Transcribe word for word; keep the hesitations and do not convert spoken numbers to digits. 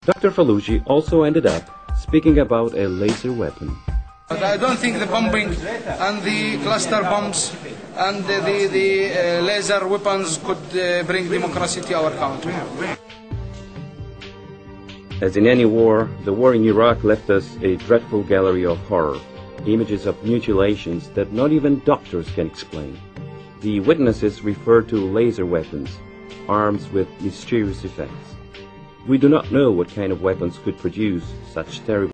Doctor Faluji also ended up speaking about a laser weapon. But I don't think the bombing and the cluster bombs and the, the, the uh, laser weapons could uh, bring democracy to our country. As in any war, the war in Iraq left us a dreadful gallery of horror, images of mutilations that not even doctors can explain. The witnesses refer to laser weapons, arms with mysterious effects. We do not know what kind of weapons could produce such terrible